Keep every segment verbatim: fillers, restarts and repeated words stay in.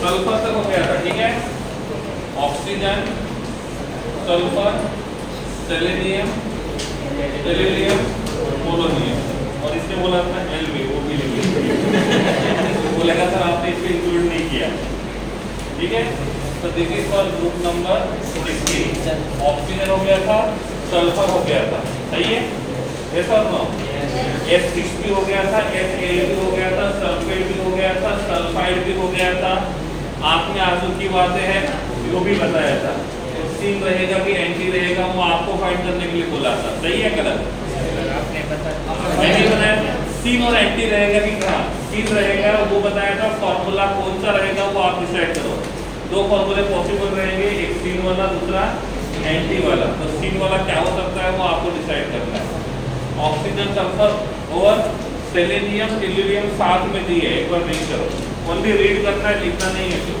Sulphur तक हो गया था, ठीक है। Oxygen, sulphur, selenium, tellurium, polonium, और इसने बोला था एल वी, वो भी लिख बोलेगा सर आपने इसको इंक्लूड नहीं किया, ठीक है। तो this is for group number sixteen. Oxygen हो गया था, सल्फर हो गया था, सही है, yes or no? S six भी हो गया था, एस एल भी हो गया था, सल्फेट भी हो गया था, सल्फाइड भी हो गया था। आंख में आंसू की बातें हैं वो भी बताया था। तो सीन रहेगा कि एंटी रहेगा, वो आपको फाइंड करने के लिए बोला था, सही है गलत? आपने बताया नहीं बताया। सीन और एंटी रहेगा कि कहाँ सीन रहेगा वो बताया था। फॉर्मूला कौन सा रहेगा वो आप डिसाइड करो। दो फॉर्मूले पॉसिबल रहेंगे, एक सीन वाला, दूसरा एंटी वाला। तो सीन वाला क्या हो सकता है वो आपको डिसाइड करना है। ऑक्सीजन, सल्फर और सेलेनियम, टेलुरियम साथ में दिए, एक बार रीड करो। ओनली रीड करना है, लिखना नहीं है।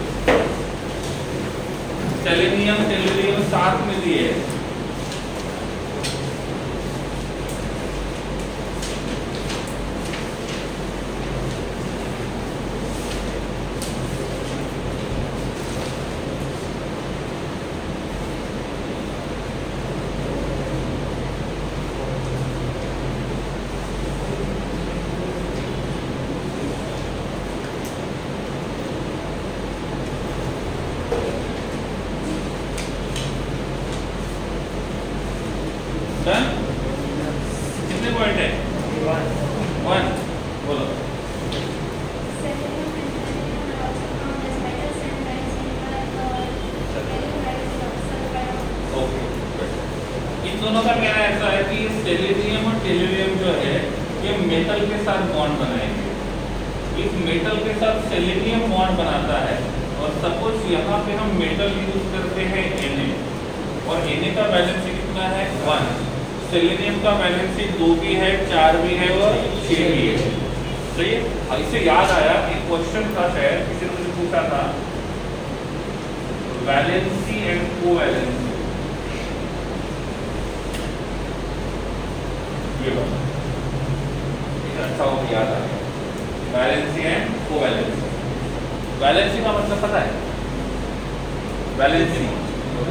सेलेनियम, टेलुरियम साथ में दिए, कितने पॉइंट है? वन। बोलो। ओके, इन दोनों का कहना ऐसा है कि सेलेनियम और टेलुरियम जो है ये मेटल के साथ बॉन्ड बनाएंगे। इस मेटल के साथ सेलेनियम बॉन्ड बनाता है, और सपोज यहाँ पे हम मेटल यूज करते हैं Na, और Na का वैलेंसी कितना है? वन। सेलेनियम का वैलेंसी दो भी है, चार भी है और छह भी है, सही है। इससे याद आया एक क्वेश्चन था, शायद किसी ने मुझे पूछा था, वैलेंसी एंड कोवैलेंसी, ये बात अच्छा हो याद आ गया। Valency and covalency. वैलेंसी का मतलब पता है? वैलेंसी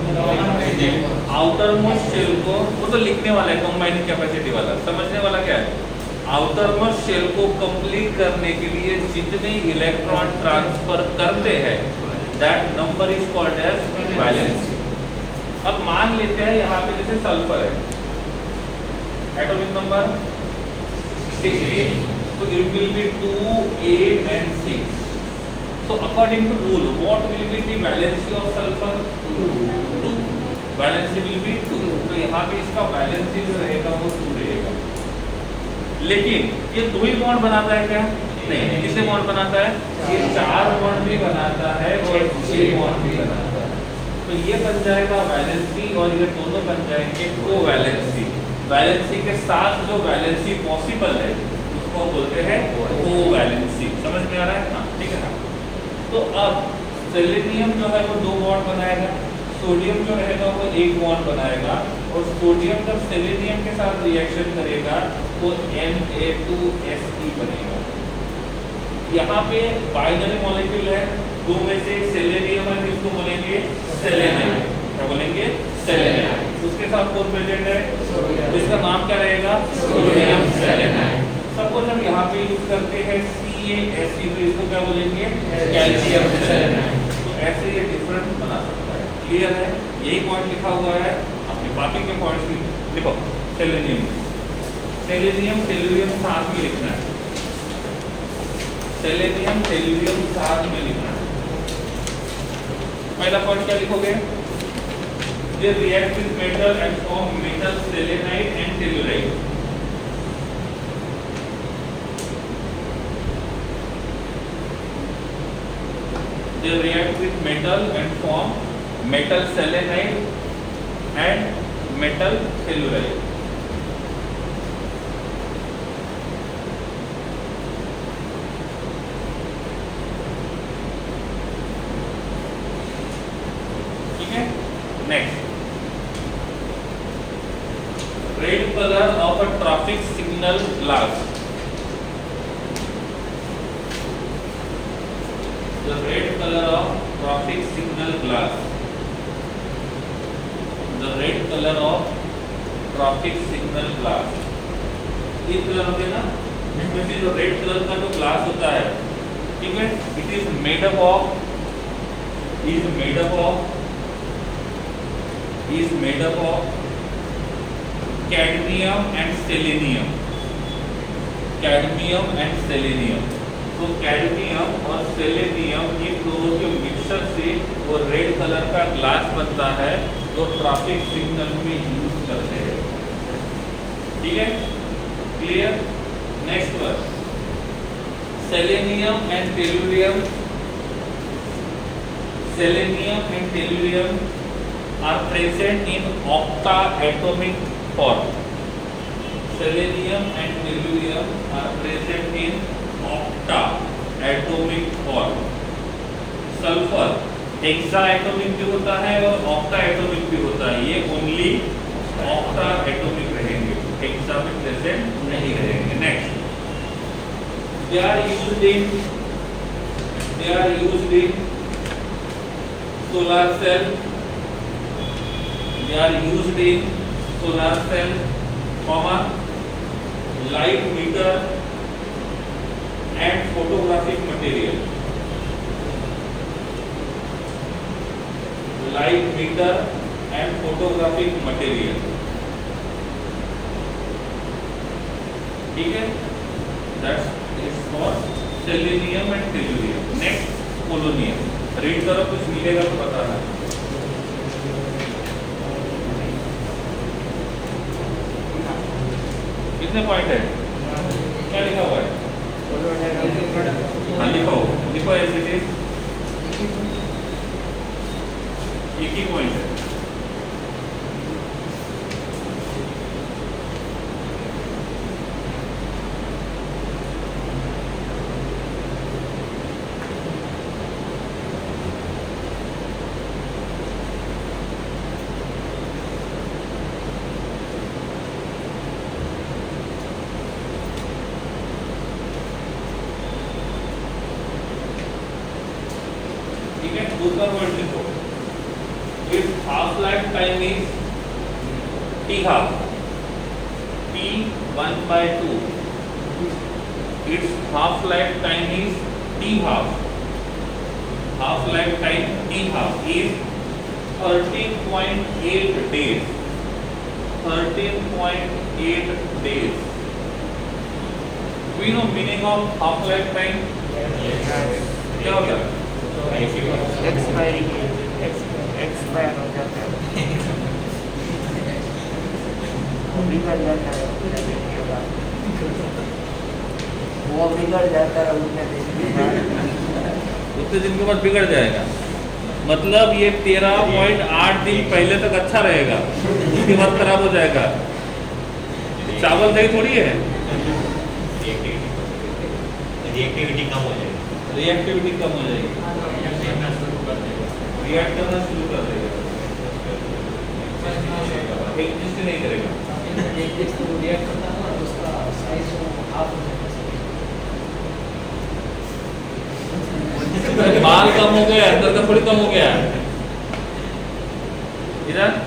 आउटर मोस्ट शेल को, वो तो लिखने वाला है, कंबाइनिंग कैपेसिटी वाला। समझने वाला क्या है? आउटर मोस्ट शेल को कंप्लीट करने के लिए जितने इलेक्ट्रॉन ट्रांसफर करते हैं that number is called as valency. अब मान लेते हैं यहाँ पे जैसे सल्फर है, एटॉमिक नंबर सिक्सटीन, तो it will be two, eight and six. So according to rule, what will be the valency of sulfur? two. Valency will be two. तो यहाँ पे इसका valency जो रहेगा वो two रहेगा। लेकिन ये दो ही बॉन्ड बनाता है क्या? नहीं। किससे बॉन्ड बनाता है? ये चार बॉन्ड भी बनाता है और छह बॉन्ड भी बनाता है। तो ये बन जाएगा valency और ये दोनों बन जाएंगे कोवैलेंसी। वैलेंसी के साथ जो वैलेंसी पॉसिबल है उसको बोलते हैं कोवैलेंसी। समझ में आ रहा है? हाँ, ठीक है ना। तो अब सेलेनियम जो है वो दो बॉन्ड बनाएगा, सोडियम जो रहेगा वो एक बॉन्ड बनाएगा, और सोडियम जब सेलेनियम के साथ रिएक्शन करेगा तो N A two S E बनेगा। यहाँ पे बाइनरी मॉलिक्यूल है, दो में से सेलेनियम है, इसको बोलेंगे सेलेनाइड। क्या बोलेंगे? सेलेनाइड। उसके साथ कौन प्रेजेंट है? इसका नाम क्या रहेगा? Sodium selenide. सपोज हम यहाँ पे यूज करते हैं सी ए एस ई, तो इसको क्या बोलेंगे? Calcium selenide. तो ऐसे ये डिफरेंट बना सकता है। क्लियर है? यही पॉइंट लिखा हुआ है, अपने बाकी के पॉइंट्स लिखो। सेलेनियम, सेलेनियम टेलुरियम साथ में लिखना है। सेलेनियम टेलुरियम साथ में लिखना है। पहला पॉइंट क्या लिखोगे? They react with metal and form metal selenide and telluride. They react with metal and form metal selenide and metal telluride. ठीक है? Next. Red color of a traffic signal glass. the red color of traffic signal glass, the red color of traffic signal glass, ये colour हो गया ना, इसमें से जो red colour का जो ग्लास होता है, ठीक है, it is made up of is made up of is made up of cadmium and selenium, cadmium and selenium. तो कैडमियम और सेलेनियम ये दोनों के मिक्सचर से वो रेड कलर का ग्लास बनता है जो ट्रैफिक सिग्नल में यूज करते हैं। ठीक है, clear? Next word, selenium and tellurium, selenium and tellurium are present in octa atomic form, selenium and tellurium are present in octa atomic form. Sulphur hexa atomic भी होता है और ऑक्टा एटॉमिक भी होता है, ये ओनली ऑक्टा एटॉमिक रहेंगे, hexa में प्रेजेंट नहीं रहेंगे। Next, they are used in they are used in solar cell, they are used in solar cell, comma light meter and photographic material, light meter and photographic material, ठीक है, that's is for selenium and tellurium. Next, polonium, read करो, कुछ मिलेगा तो बताना। कितने point है, क्या लिखा हुआ है? हाँ लिखो, लिखो एज इट इज, एक ही पॉइंट है। दूसरा वर्ड लिखो, its half life time is T half, T one by two, its half life time is T half, half life time T half is thirteen point eight days, thirteen point eight days. We know meaning of half life time क्या हो गया? Expiry expire हो जाता है, बिगड़ जाता है, वो बिगड़ जाता है उतने दिन के बाद, उतने दिन के बाद बिगड़ जाएगा। मतलब ये तेरह पॉइंट आठ दिन पहले तक अच्छा रहेगा, उसके बाद खराब हो जाएगा। चावल दही थोड़ी है, रिएक्टिविटी कम हो जाएगी, रिएक्टिविटी कम हो जाएगी, रिएक्ट करना शुरू कर देगा, एग्जिस्ट नहीं करेगा। बाल कम हो गया, अंदर का थोड़ी कम हो गया। इधर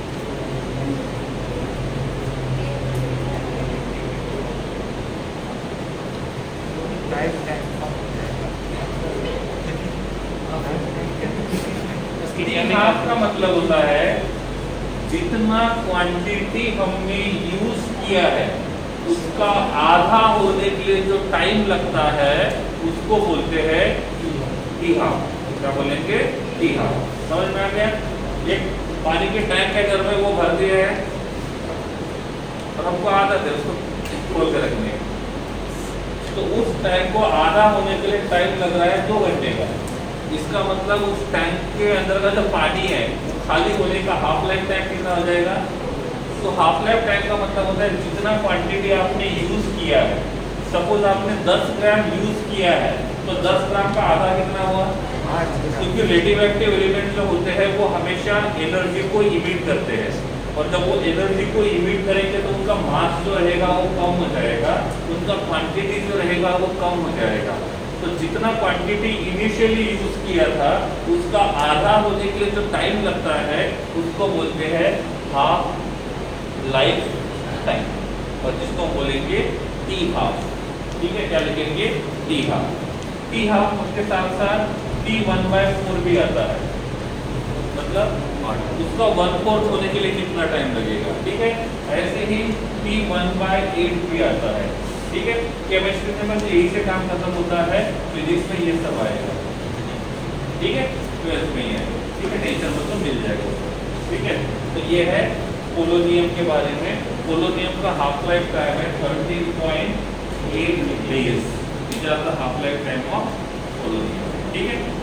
हाफ का मतलब होता है जितना क्वांटिटी हमने यूज किया है उसका आधा होने के लिए जो टाइम लगता है उसको बोलते हैं टी हाफ। क्या बोलेंगे? T half. समझ में आ गया? एक पानी के टैंक है घर में, वो भर दिया है और हमको आदत है उसको खोल के रखने, तो उस टैंक को आधा होने के लिए टाइम लग रहा है दो घंटे का। इसका मतलब उस टैंक के अंदर का जो पानी है वो खाली होने का हाफ लाइफ टाइम कितना हो जाएगा? तो हाफ लाइफ टाइम का मतलब होता है जितना क्वांटिटी आपने यूज किया है, सपोज आपने दस ग्राम यूज किया है तो दस ग्राम का आधा कितना हुआ? क्योंकि रेडियो एक्टिव एलिमेंट जो होते हैं वो हमेशा एनर्जी को इमिट करते हैं, और जब वो एनर्जी को इमिट करेंगे तो उनका मास जो रहेगा वो कम हो जाएगा, उनका क्वांटिटी जो रहेगा वो कम हो जाएगा। तो जितना क्वांटिटी इनिशियली यूज किया था उसका आधा होने के लिए जो टाइम लगता है उसको बोलते हैं हाफ लाइफ टाइम, और जिसको हम बोलेंगे टी हाफ। ठीक है, क्या लिखेंगे? T half. टी हाफ उसके साथ साथ टी वन बाय फोर भी आता है, मतलब उसका वन फोर्थ होने के लिए कितना टाइम लगेगा। ठीक है, ऐसे ही टी वन बाय एट भी आता है। ठीक है, केमिस्ट्री में बस यही से काम खत्म होता है, फिजिक्स में ये सब आएगा। ठीक है, ट्वेल्थ में ही है। ठीक है, टेंशन मत लो, मिल जाएगा। ठीक है, तो ये है पोलोनियम के बारे में। पोलोनियम का हाफ लाइफ टाइम है thirteen point eight days. Is the half life time of polonium. ठीक है,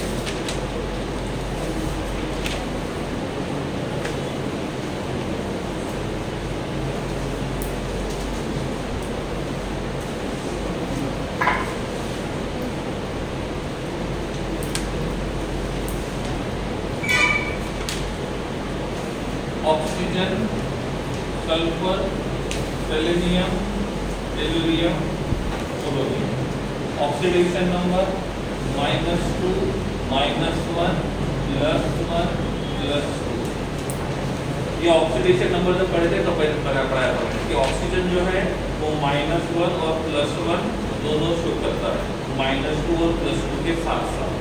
oxygen, sulphur, selenium, tellurium, polonium. Oxidation number minus two, minus one, plus one, plus two. ये oxidation number जब पढ़े थे तो पहले पढ़ाया था कि ऑक्सीजन जो है वो माइनस वन और प्लस वन दोनों शो करता है, माइनस टू और प्लस टू के साथ साथ।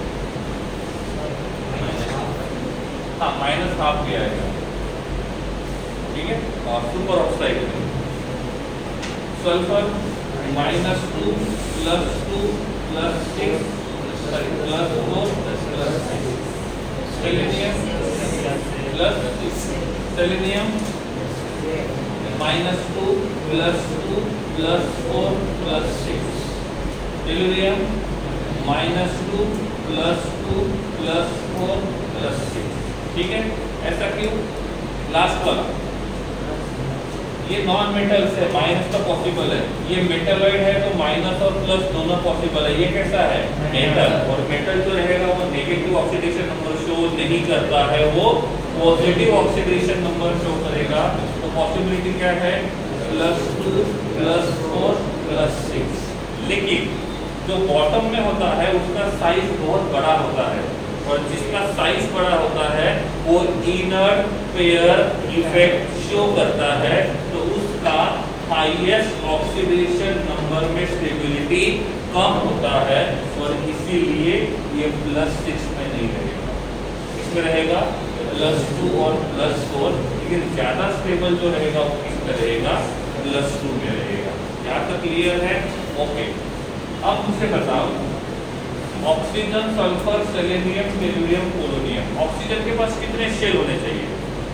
हाँ, माइनस हाफ भी आएगा। ठीक है, और सुपर ऑक्साइड में sulphur minus two, plus two, plus six, plus four, plus six. Selenium plus six, selenium minus two, plus two, plus four, plus six. Tellurium minus two, plus two, plus four, plus six. ठीक है, ऐसा क्यों? Last वाला ये non metals है, minus तो possible है। ये मेटलॉइड है तो माइनस और प्लस दोनों पॉसिबल है। ये कैसा है? मेटल। और मेटल जो रहेगा वो नेगेटिव ऑक्सीडेशन नंबर शो नहीं करता है, वो पॉजिटिव ऑक्सीडेशन नंबर शो करेगा। तो पॉसिबिलिटी क्या है? Plus two, plus four, plus six. लेकिन जो बॉटम में होता है उसका साइज बहुत बड़ा होता है, और जिसका साइज बड़ा होता है वो इनर्ट पेयर इफेक्ट शो करता है, तो उसका हाईएस्ट ऑक्सीडेशन नंबर में स्टेबिलिटी कम होता है, और इसीलिए ये प्लस सिक्स में नहीं रहेगा। इसमें रहेगा प्लस टू और प्लस फोर, लेकिन ज्यादा स्टेबल जो रहेगा वो किसमें रहेगा? प्लस टू में रहेगा। यहाँ तक क्लियर है? ओके, अब मुझे बताओ oxygen, sulphur, selenium, tellurium, polonium. Oxygen के पास कितने शेल होने चाहिए?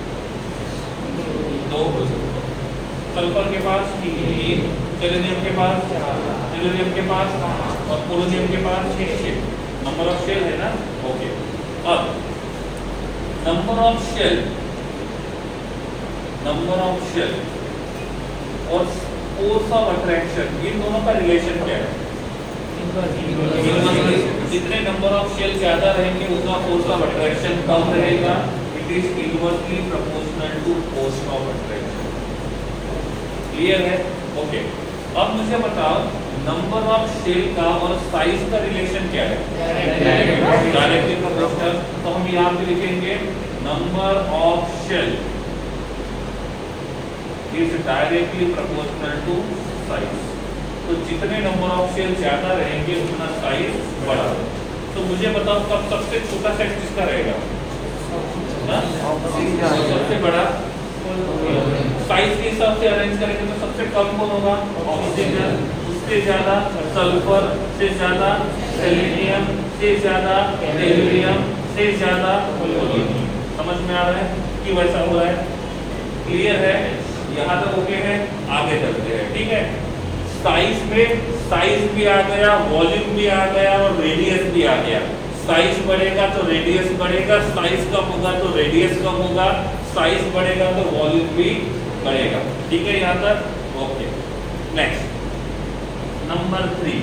दो। सल्फर के पास तीन, सेलेनियम के पास, टेलुरियम के पास और पोलोनियम के पास छह शेल। नंबर ऑफ शेल है ना? ओके, अब number of shell, number of shell और फोर्स ऑफ अट्रैक्शन, इन दोनों का रिलेशन क्या है? जितने नंबर ऑफ शेल ज्यादा रहेंगे उतना फोर्स ऑफ अट्रैक्शन कम रहेगा। It is inversely proportional to force of attraction. Clear है? ओके, अब मुझे बताओ नंबर ऑफ शेल का और साइज का रिलेशन क्या है? Directly proportional. तो हम यहाँ पे लिखेंगे number of shell is directly proportional to size. तो जितने नंबर ऑफ शेल ज्यादा रहेंगे उतना साइज बड़ा। तो मुझे बताओ कब सबसे छोटा सेट किसका रहेगा? सबसे बड़ा। साइज के हिसाब से अरेंज करेंगे तो सबसे कम कौन होगा? ऑक्सीजन। उससे ज्यादा सल्फर, से ज्यादा सेलेनियम, से ज्यादा टेलुरियम, से ज्यादा पोलोनियम। समझ में आ रहा है कि वैसा हो रहा है? क्लियर है? यहाँ तक ओके है? आगे चलते हैं। ठीक है, साइज में साइज भी आ गया, वॉल्यूम भी आ गया और रेडियस भी आ गया। साइज बढ़ेगा तो रेडियस बढ़ेगा, साइज कम होगा तो रेडियस कम होगा, साइज बढ़ेगा तो वॉल्यूम भी बढ़ेगा। ठीक है यहाँ तक? Okay, next number three,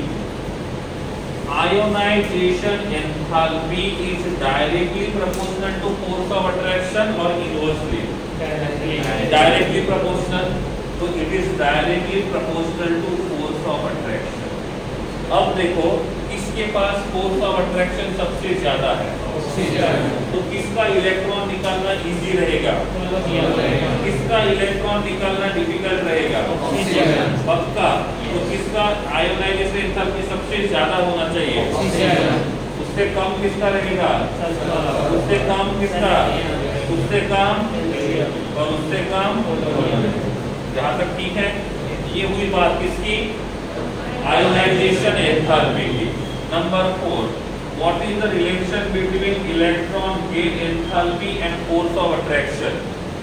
ionization enthalpy is directly proportional to force of attraction और इनवर्सली? Directly proportional. तो it is directly proportional to force of attraction. अब देखो किसके पास फोर्स ऑफ अट्रैक्शन सबसे ज्यादा है, तो किसका इलेक्ट्रॉन निकालना इजी रहेगा, किसका इलेक्ट्रॉन निकालना डिफिकल्ट रहेगा, पक्का। तो किसका आयोनाइजेशन एंथैल्पी सबसे ज्यादा होना चाहिए, उससे कम किसका रहेगा, उससे कम किसका, उससे कम और उससे कम। जहां तक ठीक है, ये हुई बात किसकी, आयोनाइजेशन एंथैल्पी की। Number four, what is the relation between electron gain enthalpy and force of attraction?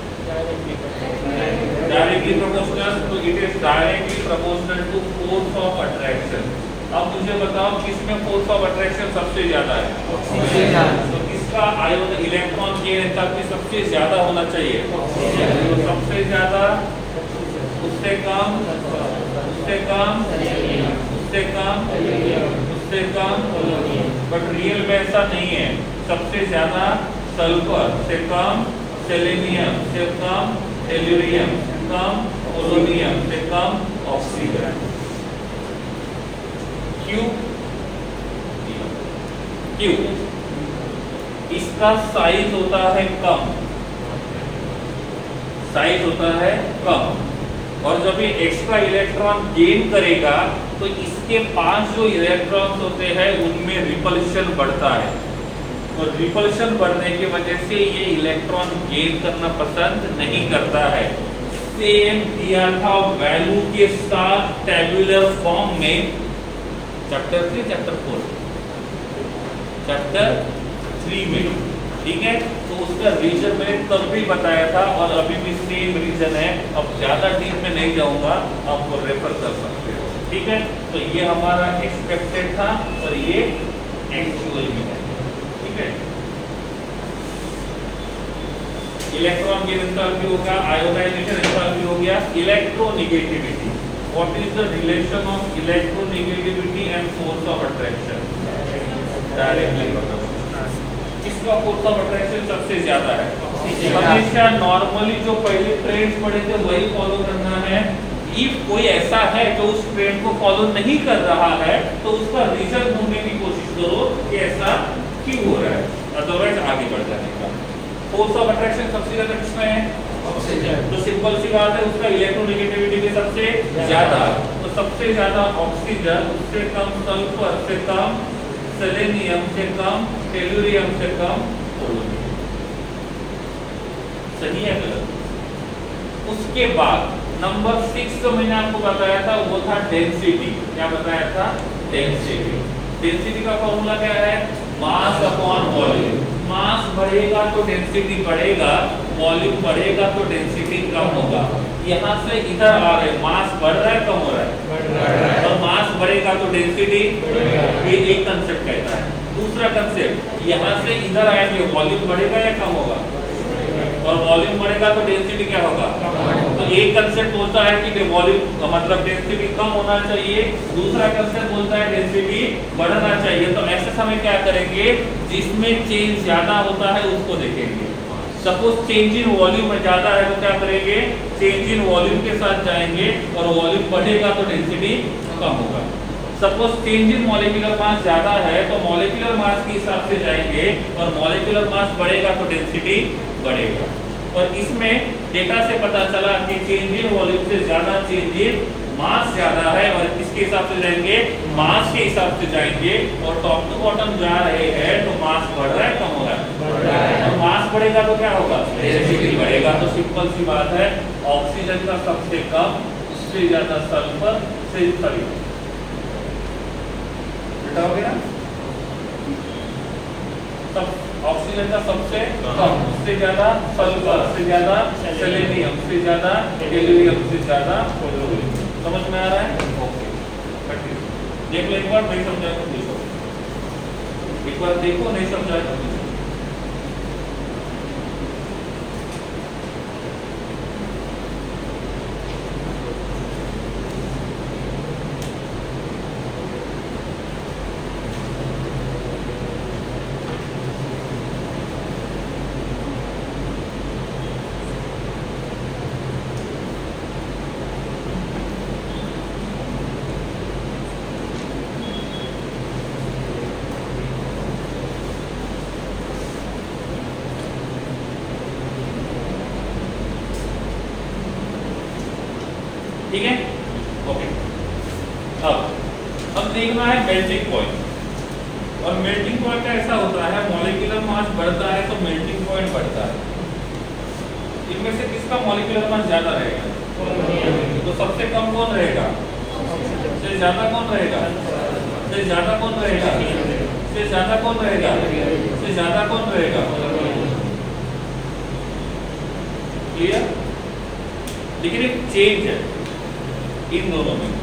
Directly proportional, तो it is directly proportional to force of attraction. अब मुझे बताओ किसमें फोर्स ऑफ अट्रैक्शन सबसे ज्यादा है, तो किसका आयोन इलेक्ट्रॉन गेन एंथैल्पी सबसे ज्यादा होना चाहिए, तो सबसे ज्यादा, उससे कम, उससे कम, उससे कम, उससे कम। बट रियल में ऐसा नहीं है, सबसे ज्यादा सल्फर से कम, सेलेनियम से कम, टेल्यूरियम से कम, पोलोनियम से कम, ऑक्सीजन। क्यों? क्यों? इसका साइज होता है कम, साइज होता है कम, और जब ये एक्स्ट्रा इलेक्ट्रॉन गेन करेगा तो इसके पास जो इलेक्ट्रॉन्स होते हैं उनमें रिपल्शन बढ़ता है, और रिपल्शन बढ़ने की वजह से ये इलेक्ट्रॉन गेन करना पसंद नहीं करता है। सेम दिया था वैल्यू के साथ टेबुलर फॉर्म में chapter three chapter four chapter three में, ठीक है। तो उसका रीजन मैंने तब भी बताया था और अभी भी सेम रीजन है। अब ज्यादा डीप में नहीं जाऊंगा, आपको रेफर कर सकते हो, ठीक है। तो ये हमारा एक्सपेक्टेड था और ये एक्चुअल भी है, ठीक है। इलेक्ट्रॉन गेन एंथैल्पी हो गया, आयोनाइजेशन एंथैल्पी हो गया, electronegativity. What is the relation of electronegativity and force of attraction? Directly बताओ, किसका फोर्स ऑफ अट्रैक्शन सबसे ज्यादा है? हमेशा नॉर्मली जो पहले ट्रेंड्स पढ़े थे वही फॉलो करना है। इफ कोई ऐसा है जो उस ट्रेंड को फॉलो नहीं कर रहा है तो उसका रीजन ढूंढने की कोशिश करो कि ऐसा क्यों हो रहा है, अदरवाइज आगे बढ़ जाने का। फोर्स ऑफ अट्रैक्शन सबसे ज्यादा किसमें है? तो सिंपल सी बात है, उसका इलेक्ट्रोनेगेटिविटी भी सबसे ज्यादा, तो सबसे ज्यादा ऑक्सीजन, उससे कम सल्फर, से कम सेलेनियम, से कम टेल्यूरियम, से कम पोलोनियम। सही है गलत? उसके बाद नंबर सिक्स जो मैंने आपको बताया था वो था डेंसिटी। क्या बताया था? डेंसिटी। डेंसिटी का फॉर्मूला क्या है? Mass upon volume. मास बढ़ेगा तो डेंसिटी बढ़ेगा, वॉल्यूम बढ़ेगा तो डेंसिटी कम होगा। यहाँ से इधर आ रहे, मास बढ़ रहा है कम हो रहा है? बढ़ रहा है। तो मास बढ़ेगा तो डेंसिटी, ये एक कंसेप्ट कहता है। दूसरा कंसेप्ट, यहाँ से इधर आएंगे, वॉल्यूम बढ़ेगा या कम होगा? और वॉल्यूम बढ़ेगा तो डेंसिटी क्या होगा? तो एक कंसेप्ट बोलता है कि वॉल्यूम मतलब डेंसिटी कम होना चाहिए, दूसरा कंसेप्ट बोलता है डेंसिटी बढ़ना चाहिए। तो ऐसे समय क्या करेंगे, जिसमें चेंज ज्यादा होता है उसको देखेंगे। सपोज चेंज इन वॉल्यूम में ज्यादा है तो क्या करेंगे, चेंज इन वॉल्यूम के साथ जाएंगे, और वॉल्यूम बढ़ेगा तो डेंसिटी कम होगा। Suppose change in molecular mass ज्यादा है तो मॉलिक्यूलर मास के हिसाब से जाएंगे, और मॉलिक्यूलर मास बढ़ेगा तो डेंसिटी बढ़ेगा। और इसमें डेटा से पता चला कि चेंज इन वॉल्यूम से ज्यादा चेंज इन मास ज्यादा है, और किसके हिसाब से जाएंगे, मास के हिसाब से जाएंगे। और टॉप टू बॉटम जा रहे हैं तो मास बढ़ रहा है कम हो रहा है? और मास बढ़ेगा तो क्या होगा, डेंसिटी बढ़ेगा। तो सिंपल सी बात है, ऑक्सीजन का सबसे कम, उससे ज्यादा सल्फर, से सॉरी बेटा हो गया, सब ऑक्सीजन का सबसे कम, उससे ज्यादा सल्फर, से ज्यादा सेलेनियम, से ज्यादा टेल्यूरियम, से ज्यादा पोलोनियम। समझ में आ रहा है? ओके, देख लो एक बार, नहीं समझा तो पूछो, एक बार देखो, नहीं समझा तो पूछो। ठीक है, ओके। अब अब देखना है मेल्टिंग पॉइंट, और मेल्टिंग पॉइंट ऐसा होता है मॉलिक्यूलर मास बढ़ता है तो मेल्टिंग पॉइंट बढ़ता है। इनमें से किसका मॉलिक्यूलर मास ज्यादा रहेगा? तो सबसे कम कौन रहेगा? सबसे ज्यादा कौन रहेगा? सबसे ज्यादा कौन रहेगा? सबसे ज्यादा कौन रहेगा? सबसे ज्यादा कौन रहेगा? क्लियर? लेकिन एक चेंज है इन दोनों में,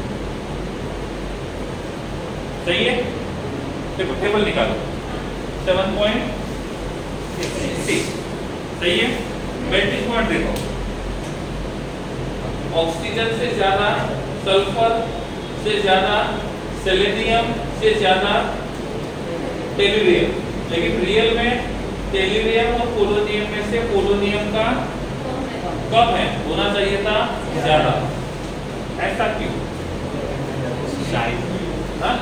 सही है? देखो टेबल निकालो, सेवन पॉइंट सिक्स, सही है। मेल्टिंग पॉइंट देखो, ऑक्सीजन से ज्यादा सल्फर से ज्यादा सेलेनियम से ज्यादा टेलुरियम, लेकिन रियल में टेलुरियम और पोलोनियम में से पोलोनियम का कम है, होना चाहिए था ज्यादा। ऐसा क्यों? हाँ?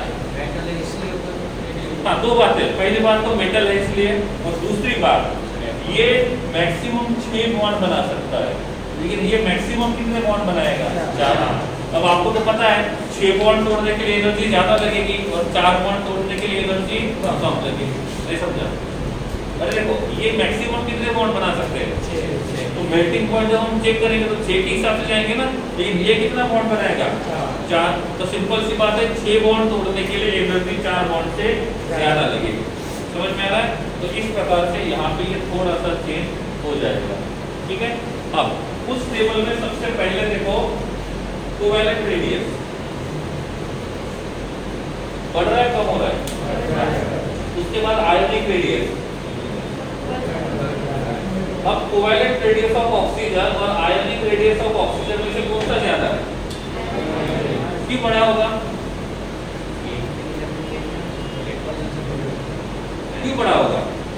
हाँ, दो बातें, पहली बात तो मेटल है इसलिए, और दूसरी बात ये मैक्सिमम छह बॉन्ड बना सकता है, लेकिन ये मैक्सिमम कितने बॉन्ड बनाएगा? ज्यादा। अब आपको तो पता है छह बॉन्ड तोड़ने के लिए एनर्जी ज्यादा लगेगी और चार बॉन्ड तोड़ने के लिए एनर्जी कम लगेगी, नहीं समझा? अरे देखो ये मैक्सिमम कितने बॉन्ड बना सकते हैं, तो मेल्टिंग पॉइंट जब हम चेक करेंगे तो छह के हिसाब से जाएंगे ना, लेकिन ये कितना बॉन्ड बनाएगा? चार। तो सिंपल सी बात है, छह बॉन्ड तोड़ने के लिए एनर्जी चार बॉन्ड से ज्यादा लगेगी। समझ में आ रहा है? तो इस प्रकार से यहाँ पे ये थोड़ा सा चेंज हो जाएगा, ठीक है। अब उस टेबल में सबसे पहले देखो कोवैलेंट रेडियस बढ़ रहा है कम हो रहा है, उसके बाद आयोनिक रेडियस। अब कोवैलेंट रेडियस ऑफ ऑक्सीजन और आयोनिक रेडियस ऑफ ऑक्सीजन में से कौन सा ज्यादा है? क्यों बड़ा होगा? क्यों बड़ा होगा?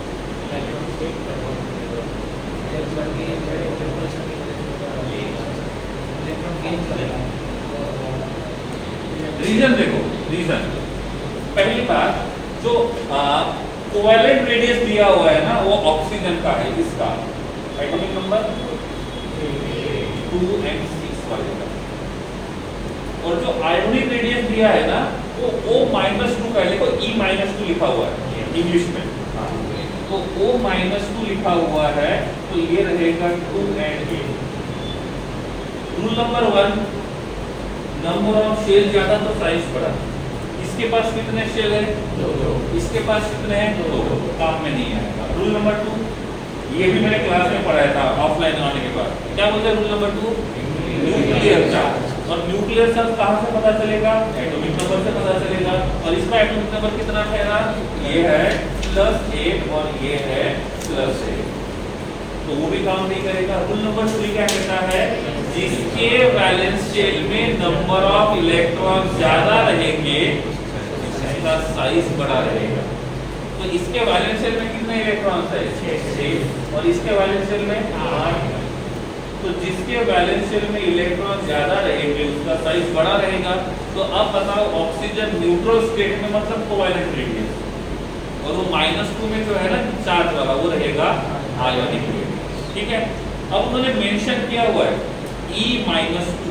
रीजन देखो, रीजन पहली बात जो कोवैलेंट रेडियस दिया हुआ है ना वो ऑक्सीजन का है, इसका atomic number two and six वाले का, और जो आयोनिक रेडियस दिया है ना वो O माइनस टू का, देखो E माइनस टू लिखा हुआ है इंग्लिश में, तो O माइनस टू लिखा हुआ है, तो ये रहेगा two and eight. Rule number one, number of shell ज्यादा तो साइज बड़ा। इसके पास कितने शेल है? दो। इसके पास कितने हैं? दो। काम में नहीं आएगा। रूल नंबर टू, ये भी मैंने क्लास में पढ़ाया था ऑफलाइन आने के बाद। क्या बोलते हैं rule number two? Nuclear charge. और न्यूक्लियर चार्ज कहाँ से पता चलेगा? एटॉमिक नंबर से पता चलेगा। और इसका एटॉमिक नंबर कितना ठहरा? ये है प्लस एट और ये है प्लस एट, तो वो भी काम नहीं करेगा। रूल नंबर थ्री क्या कहता है? जिसके वैलेंस शेल में नंबर ऑफ इलेक्ट्रॉन ज्यादा रहेंगे इसका साइज बड़ा रहेगा। तो इसके वैलेंस शेल में कितने इलेक्ट्रॉन है? छह। और इसके वैलेंस शेल में आठ। तो जिसके वैलेंस शेल में इलेक्ट्रॉन ज्यादा रहेंगे उसका साइज बड़ा रहेगा। तो अब बताओ ऑक्सीजन न्यूट्रल स्टेट में मतलब कोवैलेंट रेडियस, और वो माइनस टू में जो है ना चार्ज वाला वो रहेगा आयोनिक रेडियस, ठीक है। अब उन्होंने मेंशन किया हुआ है E माइनस टू,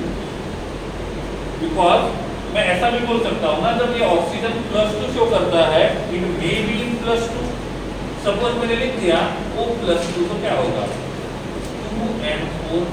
बिकॉज मैं ऐसा भी बोल सकता हूँ ना जब ये ऑक्सीजन प्लस टू शो करता है it may be in plus two. Suppose मैंने लिख दिया O प्लस टू, तो क्या होगा? Two and four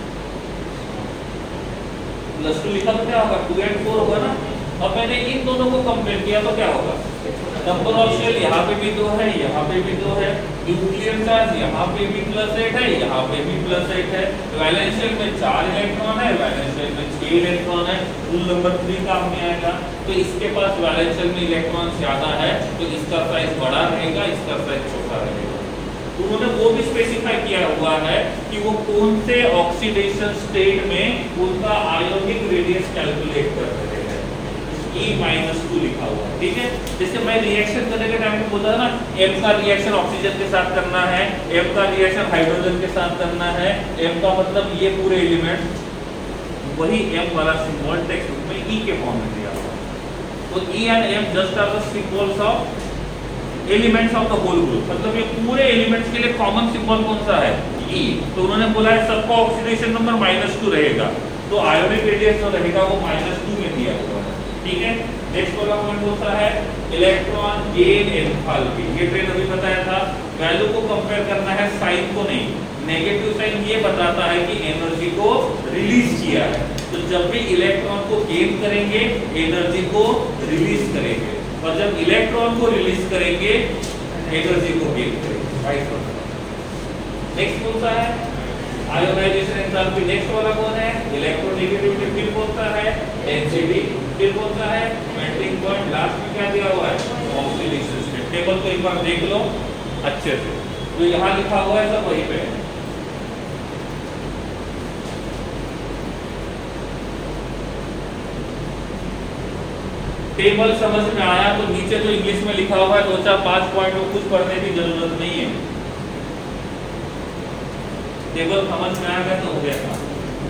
plus two लिखा तो क्या होगा? टू एंड फोर होगा ना। अब मैंने इन दोनों को कंपेयर किया तो क्या होगा? नंबर ऑफ शेल यहाँ पे भी दो है, यहाँ पे भी दो है। न्यूक्लियर चार्ज यहाँ पे भी प्लस एट है, यहाँ पे भी प्लस एट है। वैलेंस शेल में चार इलेक्ट्रॉन है, वैलेंस शेल में छह इलेक्ट्रॉन है। रूल नंबर थ्री काम में आएगा। तो इसके पास वैलेंस शेल में इलेक्ट्रॉन ज्यादा है तो इसका साइज बड़ा रहेगा, इसका साइज छोटा रहेगा। तो उन्होंने वो भी स्पेसिफाई किया हुआ है कि वो कौन से ऑक्सीडेशन स्टेट में उनका आयोनिक रेडियस कैलकुलेट कर रहे हैं। E माइनस टू लिखा हुआ है, ठीक है। जैसे मैं रिएक्शन करने के टाइम में बोला था ना, M का रिएक्शन ऑक्सीजन के साथ करना है, M का रिएक्शन हाइड्रोजन के साथ करना है। M का मतलब ये पूरे एलिमेंट, वही M वाला सिंबल टेक्स्ट बुक में E के फॉर्म में दिया हुआ है। तो E and M just are the symbols of elements of the whole group, मतलब ये पूरे एलिमेंट्स के लिए कॉमन सिंबल कौन सा है? E। तो उन्होंने बोला है सबका ऑक्सीडेशन नंबर माइनस टू रहेगा। तो आयोनिक रेडियस जो रहेगा वो माइनस टू में दिया हुआ है, ठीक है। नेक्स्ट वाला पॉइंट होता है इलेक्ट्रॉन गेन एंथैल्पी। ये ट्रेन अभी बताया था, वैल्यू को कंपेयर करना है, साइन को नहीं। नेगेटिव साइन ये बताता है कि एनर्जी को रिलीज किया है, तो जब भी इलेक्ट्रॉन को गेन करेंगे एनर्जी को रिलीज करेंगे, और जब इलेक्ट्रॉन को रिलीज करेंगे एनर्जी को गेन करेंगे। नेक्स्ट कौन सा है आयोनाइजेशन एंथैल्पी। नेक्स्ट वाला कौन है इलेक्ट्रोनेगेटिविटी, फिर कौन सा है डेंसिटी, फिर कौन सा है मेल्टिंग पॉइंट, लास्ट में क्या दिया हुआ है ऑक्सीडेशन स्टेट। टेबल को एक बार देख लो अच्छे से, जो यहाँ लिखा हुआ है सब वहीं पे है। टेबल समझ में आया तो नीचे जो इंग्लिश में लिखा हुआ है दो चार पांच पॉइंट में कुछ पढ़ने की जरूरत नहीं है, टेबल समझ में आ गया तो हो गया था।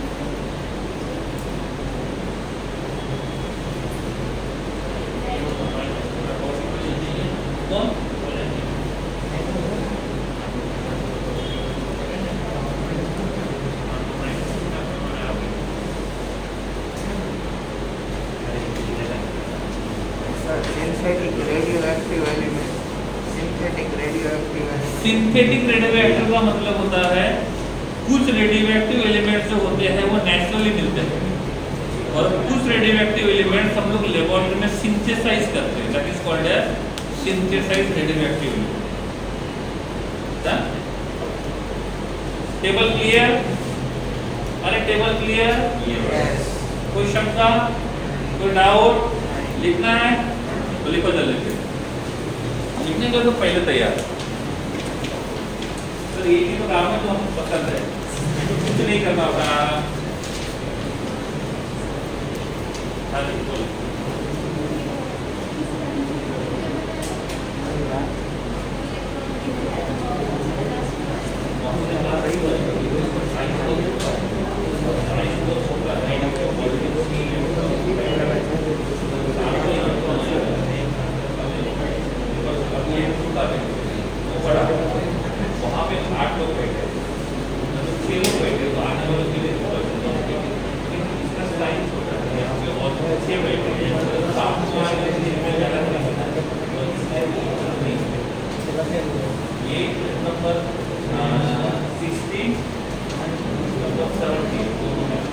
कौन synthetic radioactive element, synthetic radioactive element. Synthetic radioactive का मतलब होता है कुछ रेडियोएक्टिव एलिमेंट्स जो होते हैं वो नेचुरली मिलते हैं, और कुछ रेडियोएक्टिव एलिमेंट्स हम लोग लेबोरेटरी में सिंथेसाइज करते हैं, that is called as synthesized radioactive element. Table clear? अरे टेबल क्लियर? यस। कोई शंका, कोई डाउट? लिखना है तो लिखो जल्दी से, लिखने का तो पहले तैयार। तो ये ही तो काम है, तो हम पसंद है, कुछ नहीं करना होता। हाँ जी बोलो। वहाँ पे आठ लोग बैठे, छह लोग बैठे, तो आने वालों के लिए इसका साइज छोटा है, यहाँ पे और छह बैठे हैं, सात ये नंबर सिक्सटीन नंबर सेवनटीन दोनों है।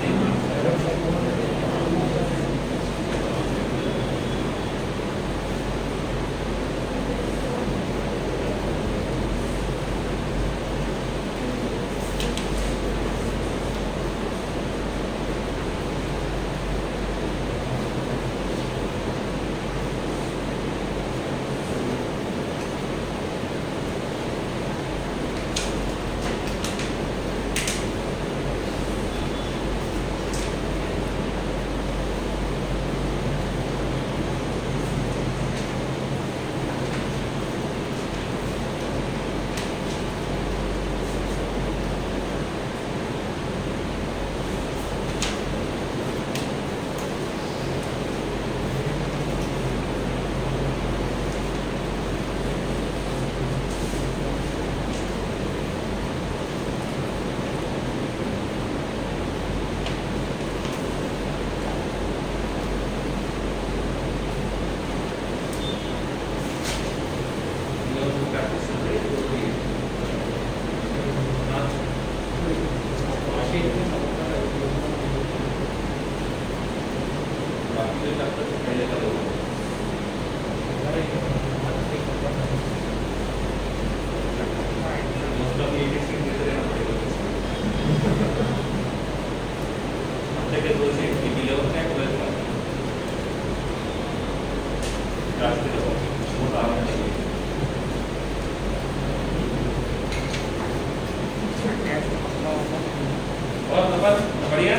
और नंबर बढ़िया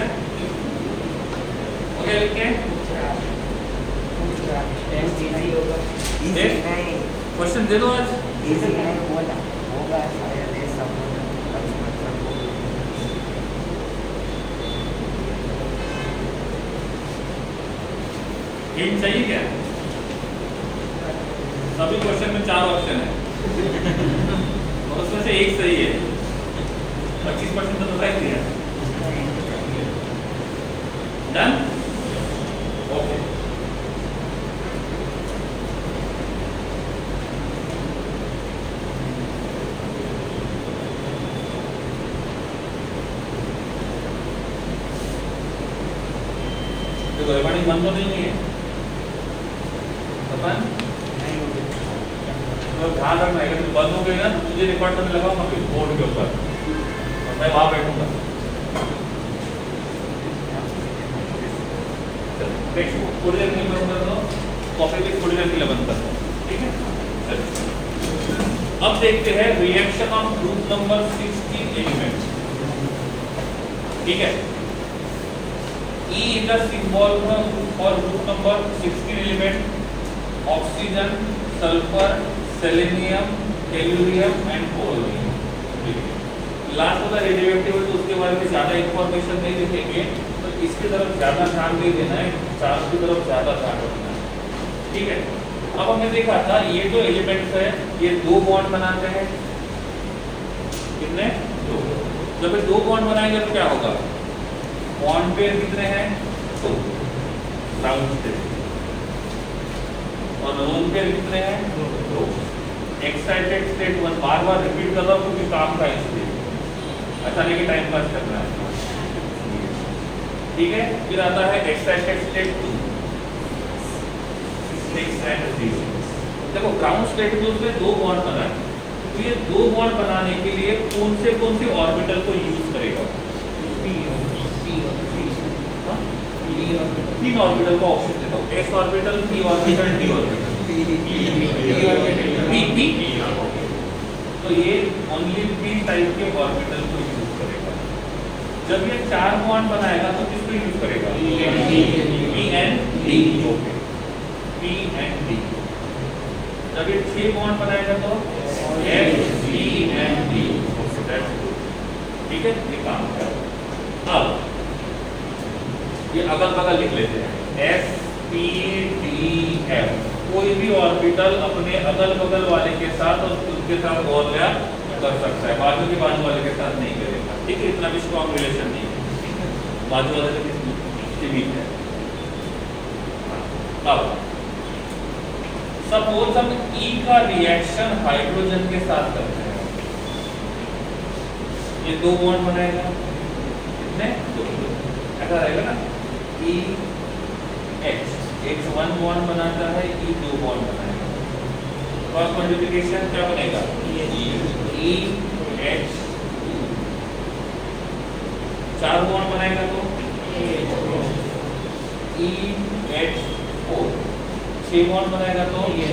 ओके लिख के क्वेश्चन दे दो आज। इजी नहीं बोला होगा शायद ऐसा हिंट चाहिए क्या? सभी क्वेश्चन में चार ऑप्शन है और उसमें से एक सही है। पच्चीस परसेंट तो बताई दिया। Done, okay. देखो रिकॉर्डिंग बंद तो नहीं है अपन, तो ध्यान रखना है कि बंद हो गई ना तो तुझे रिकॉर्ड करने लगाऊंगा फिर बोर्ड के ऊपर और मैं वहां बैठूंगा। टेक्स्ट को थोड़ी देर के लिए बंद कर दो, कॉपी भी थोड़ी देर के लिए बंद कर दो, ठीक है। अब देखते हैं reaction of group number sixteen element, ठीक है। E is the symbol for group number sixteen element, oxygen, sulfur, selenium, tellurium and polonium। Last वाला रेडियोएक्टिव है तो उसके बारे में ज्यादा इंफॉर्मेशन नहीं लिखेंगे, तो इसकी तरफ ज्यादा ध्यान नहीं देना है, चार्ज की तरफ ज्यादा ध्यान रखना है, ठीक है। अब हमने देखा था ये जो एलिमेंट्स है ये दो बॉन्ड बनाते हैं, कितने? दो। जब ये दो बॉन्ड बनाएंगे तो क्या होगा? बॉन्ड पेयर कितने हैं? दो। ग्राउंड स्टेट और लोन पेयर कितने हैं? दो। एक्साइटेड स्टेट वन, बार बार रिपीट कर रहा हूँ क्योंकि काम का इसलिए, अच्छा नहीं कि टाइम पास करना है, ठीक है। फिर आता है एक्साइटेड स्टेट टू, देखो ग्राउंड स्टेट में उसमें दो बॉन्ड बना है, तो ये दो बॉन्ड बनाने के लिए कौन से कौन से ऑर्बिटल को यूज करेगा? तीन ऑर्बिटल का ऑप्शन देता हूँ, S orbital, P orbital, D orbital. तो ये ओनली पी टाइप के ऑर्बिटल को यूज करेगा। जब ये चार बॉन्ड बनाएगा तो किसको यूज करेगा? P and D, P and D. जब ये छह बॉन्ड बनाएगा तो एस, पी एंड डी, ठीक है। ये काम करेगा। अब ये अगल बगल लिख लेते हैं, एस, पी, डी, एफ। कोई भी ऑर्बिटल अपने अगल बगल वाले के साथ और उसके साथ ओवरलैप कर सकता है, बाजू के बाजू वाले के साथ नहीं करेगा, ठीक है। इतना भी स्ट्रॉन्ग रिलेशन नहीं है, बाजू वाले के बीच है। अब सपोज हम E का रिएक्शन हाइड्रोजन के साथ करते हैं, ये दो बॉन्ड बनाएगा, कितने? दो। ऐसा रहेगा ना, E H, H one bond बनाता है, E दो बॉन्ड बनाएगा, क्रॉस मल्टीप्लिकेशन क्या बनेगा? E H two. चार बॉन्ड बनाएगा तो E H फोर। छह बॉन्ड बनाएगा तो E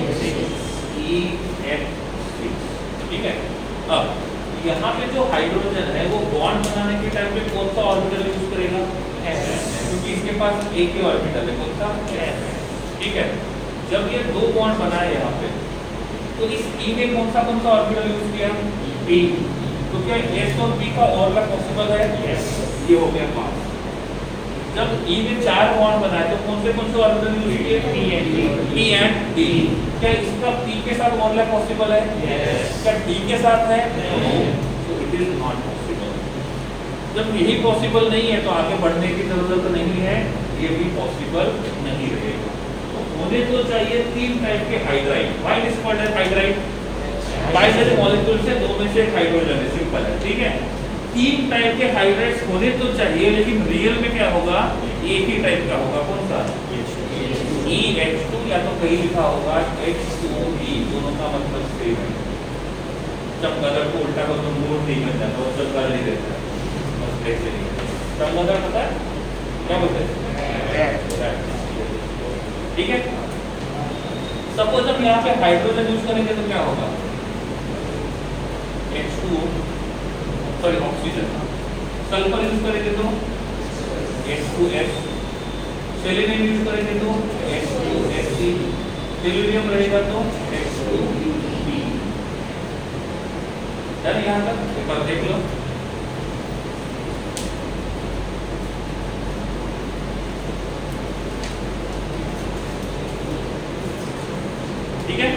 H सिक्स, ठीक है। अब यहाँ पे जो हाइड्रोजन है वो बॉन्ड बनाने के टाइम पे कौन सा ऑर्बिटल यूज करेगा? क्योंकि इसके पास एक ही ऑर्बिटल है, कौन सा? ठीक है। जब ये दो बॉन्ड बनाए यहाँ पे तो इस E में कौन सा कौन सा ऑर्बिटल यूज किया? B। तो क्या S और B का ओवरलैप पॉसिबल है? yes। ये हो गया पांच। जब E में चार बॉन्ड बनाए तो कौन से कौन से ऑर्बिटल यूज किए? P and D, P and D। क्या इसका P के साथ ओवरलैप पॉसिबल है? yes। क्या D के साथ है? no। So it is not possible। जब यही पॉसिबल नहीं है तो आगे बढ़ने की जरूरत नहीं है, ये भी पॉसिबल नहीं रहेगा। तो होने तो चाहिए तीन टाइप के hydride. Why it is called as hydride? Binary molecule से दो में से एक हाइड्रोजन है, सिंपल है, ठीक है। तीन टाइप के हाइड्राइड्स होने तो चाहिए, लेकिन रियल में क्या होगा? एक ही टाइप का होगा, कौन सा? E H टू, या तो कहीं लिखा होगा H टू E, दोनों का मतलब सेम है। चमगादड़ को उल्टा कर तो मूड नहीं बन जाता, वो चमगादड़ नहीं देता, बस ऐसे नहीं। चमगादड़ पता है क्या बोलते हैं? ठीक है। सपोज हम यहाँ पे हाइड्रोजन यूज करेंगे तो क्या होगा? H two, sorry oxygen. Sulphur use करेंगे तो H टू S, सेलेनियम यूज करेंगे तो H two S C, tellurium रहेगा तो H टू B। यानी यहाँ तक एक बार देख लो। ठीक है।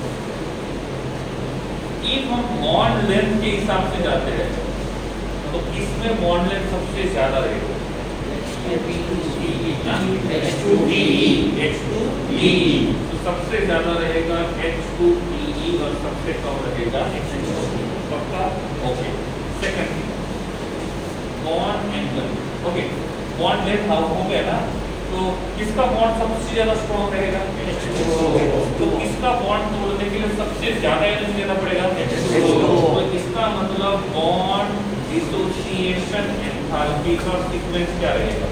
if हम बॉन्ड लेंथ के हिसाब से जाते हैं तो इसमें बॉन्ड लेंथ सबसे ज्यादा रहेगा, एच टू ई तो सबसे ज्यादा रहेगा एच टू ई और सबसे कम रहेगा पक्का okay second bond angle okay bond length how हो गया ना तो किसका बॉन्ड सबसे ज्यादा स्ट्रॉन्ग रहेगा तो किसका बॉन्ड तोड़ने के लिए सबसे ज्यादा एनर्जी देना पड़ेगा तो इसका मतलब बॉन्ड डिसोसिएशन एंथैल्पी का सीक्वेंस क्या रहेगा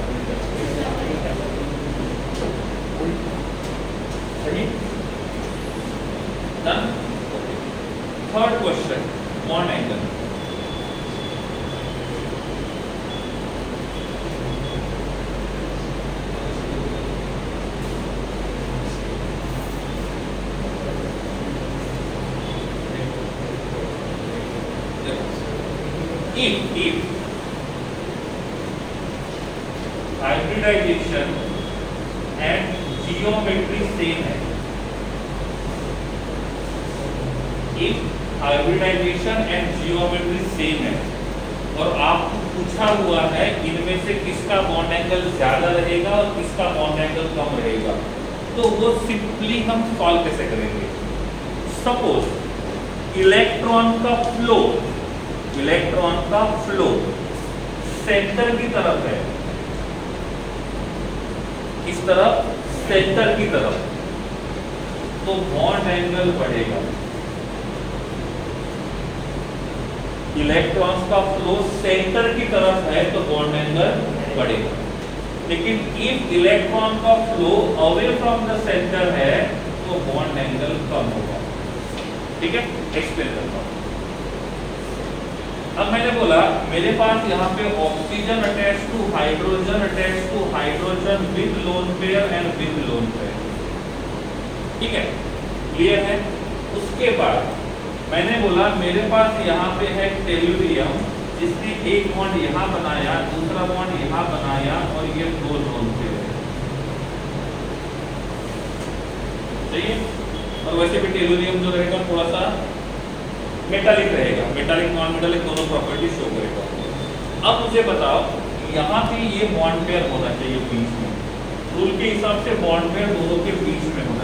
सही done third question bond angle if if hybridization and geometry same है if hybridization and geometry same है और आपको पूछा हुआ है इनमें से किसका बॉन्ड एंगल ज्यादा रहेगा और किसका बॉन्ड एंगल कम रहेगा तो वो सिंपली हम सॉल्व कैसे करेंगे सपोज इलेक्ट्रॉन का फ्लो इलेक्ट्रॉन का फ्लो सेंटर की तरफ है किस तरफ सेंटर की तरफ तो बॉन्ड एंगल बढ़ेगा इलेक्ट्रॉन्स का फ्लो सेंटर की तरफ है तो बॉन्ड एंगल बढ़ेगा लेकिन इफ इलेक्ट्रॉन का flow away from the centre है तो बॉन्ड एंगल कम होगा ठीक है एक्सप्लेन करता हूं अब मैंने बोला मेरे पास यहाँ पे oxygen attach to hydrogen attach to hydrogen with lone pair and with lone pair ठीक है क्लियर है उसके बाद मैंने बोला मेरे पास यहाँ पे है टेल्यूरियम जिसने एक बॉन्ड यहाँ बनाया दूसरा बॉन्ड यहाँ बनाया और ये दो लोन पेयर है और वैसे भी टेल्यूरियम जो रहेगा थोड़ा सा मेटालिक रहेगा मेटालिक नॉन मेटालिक दोनों प्रॉपर्टी शो करेगा अब मुझे बताओ यहाँ पे ये बॉन्ड पेयर होना चाहिए बीच में रूल के हिसाब से बॉन्ड पेयर दोनों के बीच में होना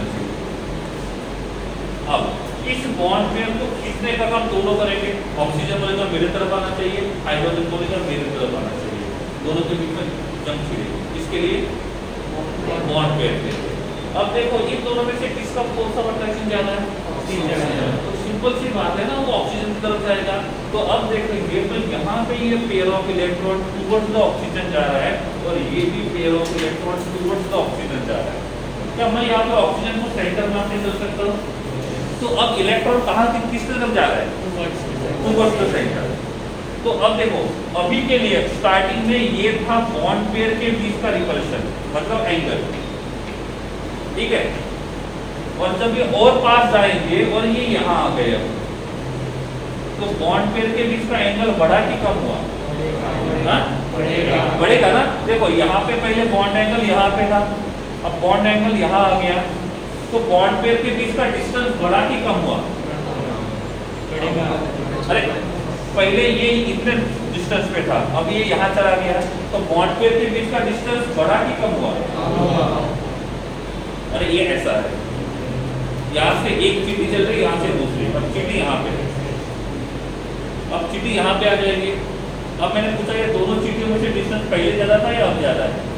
चाहिए अब इस बॉन्ड पेयर को खींचने का काम दोनों करेंगे ऑक्सीजन बोलेगा मेरे तरफ आना चाहिए हाइड्रोजन बोलेगा मेरे तरफ आना चाहिए दोनों के बीच में जंग छिड़ेगी इसके लिए बॉन्ड पेयर के अब देखो इन दोनों में से किसका फोर्स ऑफ अट्रैक्शन ज्यादा है तो सिंपल सी बात है ना वो ऑक्सीजन की तरफ जाएगा तो अब देखेंगे तो यहाँ पे ये pair of electron towards the oxygen जा रहा है और ये भी pair of electron towards the oxygen जा रहा है क्या मैं यहाँ पे ऑक्सीजन को सेंटर में नहीं कर सकता हूँ तो अब इलेक्ट्रॉन कहाँ की किस तरफ जा रहा है टुवर्ड्स द सेंटर तो अब देखो अभी के लिए स्टार्टिंग में ये था बॉन्ड पेयर के बीच का रिपल्शन मतलब एंगल ठीक है और जब ये और पास जाएंगे और ये यहाँ आ गए तो बॉन्ड पेयर के बीच का एंगल बढ़ा कि कम हुआ बढ़ेगा बढ़ेगा ना देखो यहाँ पे पहले बॉन्ड एंगल यहाँ पे था अब बॉन्ड एंगल यहाँ आ गया तो बॉन्ड पेयर के बीच का डिस्टेंस बढ़ा कि कम हुआ बढ़ेगा अरे पहले ये इतने डिस्टेंस पे था अब ये यहाँ चला गया तो बॉन्ड पेयर के बीच का डिस्टेंस बढ़ा कि कम हुआ अरे ये ऐसा है यहाँ से एक चीटी चल रही यहाँ से दूसरी अब चीटी यहाँ पे अब चीटी यहाँ पे आ जाएगी अब मैंने पूछा ये दोनों चीटियों में से डिस्टेंस पहले ज्यादा था या अब ज्यादा है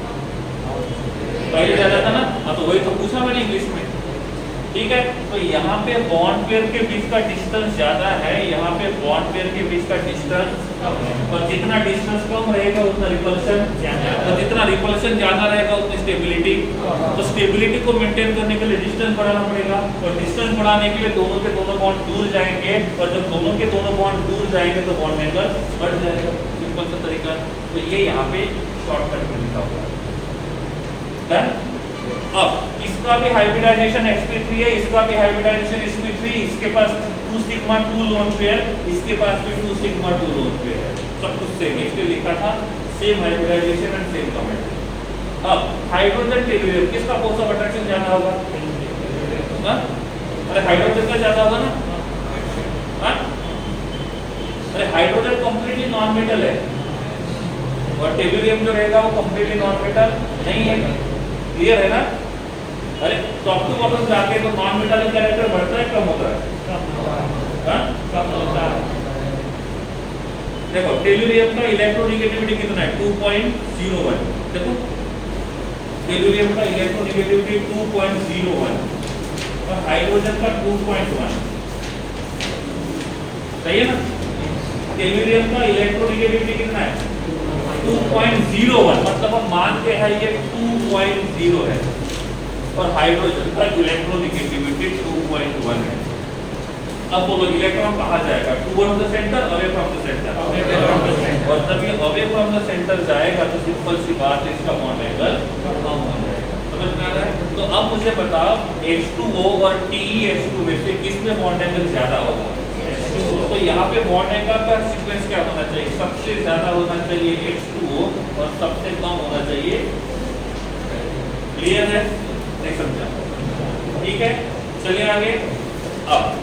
पहले ज्यादा था ना हाँ तो वही तो पूछा मैंने इंग्लिश में ठीक है तो यहाँ पे बॉन्ड पेयर के बीच का डिस्टेंस ज्यादा है यहाँ पे बॉन्ड पेयर के बीच का डिस्टेंस और जितना डिस्टेंस कम रहेगा उतना रिपल्शन तो जितना रिपल्शन ज्यादा रहेगा उतनी स्टेबिलिटी तो स्टेबिलिटी को मेंटेन करने के लिए डिस्टेंस बढ़ाना पड़ेगा और डिस्टेंस बढ़ाने के लिए दोनों के दोनों बॉन्ड दूर जाएंगे और जब दोनों के दोनों बॉन्ड दूर जाएंगे तो बॉन्ड एंगल बढ़ जाएगा सिंपल सा तरीका तो ये यहाँ पे शॉर्टकट में लिखा हुआ है अब इसका भी हाइब्रिडाइजेशन एस पी थ्री है इसका भी हाइब्रिडाइजेशन एस पी थ्री इसके पास two sigma two lone pair इसके पास भी two sigma two lone pair है सब कुछ सेम इसलिए लिखा था same hybridization and same comment अब हाइड्रोजन टेल्यूरियम किसका फोर्स ऑफ अट्रैक्शन ज्यादा होगा हां अरे हाइड्रोजन का ज्यादा होगा ना हां अरे हाइड्रोजन कंप्लीटली नॉन मेटल है और टेलुरियम जो रहेगा वो कंप्लीटली नॉन मेटल नहीं है। क्लियर है ना? अरे टॉप टू बॉटम जाके तो नॉन मेटालिक कैरेक्टर बढ़ता है कम होता है? हाँ कम होता है। देखो टेलुरियम का इलेक्ट्रोनेगेटिविटी कितना है? Two point zero one. देखो टेलुरियम का electronegativity two point zero one और हाइड्रोजन का टू पॉइंट वन। सही है ना? टेलुरियम का इलेक्ट्रोनेगेटिविटी कितना है? टू पॉइंट ज़ीरो वन, मतलब हम मानते हैं ये टू पॉइंट ज़ीरो है और हाइड्रोजन का इलेक्ट्रोनेगेटिविटी टू पॉइंट वन है। अब बोलो इलेक्ट्रॉन कहाँ जाएगा? Towards the centre, away from the centre? Away from the centre. और जब ये अवे फ्रॉम द सेंटर जाएगा तो सिंपल सी बात है, इसका बॉन्ड एंगल कम हो जाएगा। समझ में आ रहा है? तो अब मुझे बताओ एच टू ओ और टी ई एच टू में से किसमें बॉन्ड एंगल ज्यादा होगा? तो यहाँ पे बॉन्ड एंगल का सीक्वेंस क्या होना चाहिए? सबसे ज्यादा होना चाहिए एच टू ओ और सबसे कम होना चाहिए। क्लियर है? नहीं समझा? ठीक है, चलिए आगे। अब